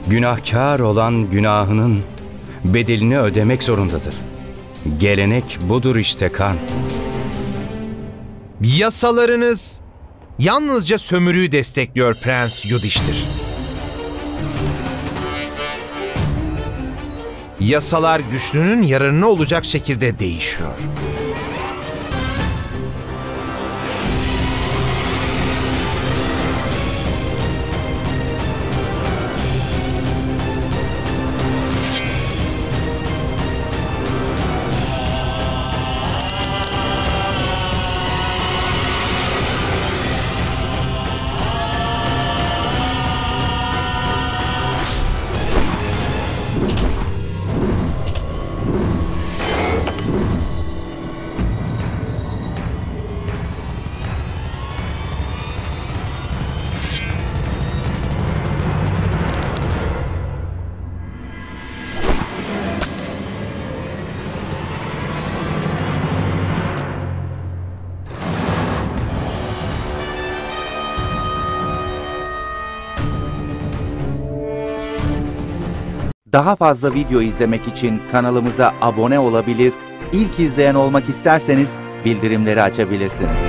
Günahkar olan günahının bedelini ödemek zorundadır. Gelenek budur işte Kan. Yasalarınız yalnızca sömürüyü destekliyor Prens Yudhishthir. Yasalar güçlünün yararına olacak şekilde değişiyor. Daha fazla video izlemek için kanalımıza abone olabilir, ilk izleyen olmak isterseniz bildirimleri açabilirsiniz.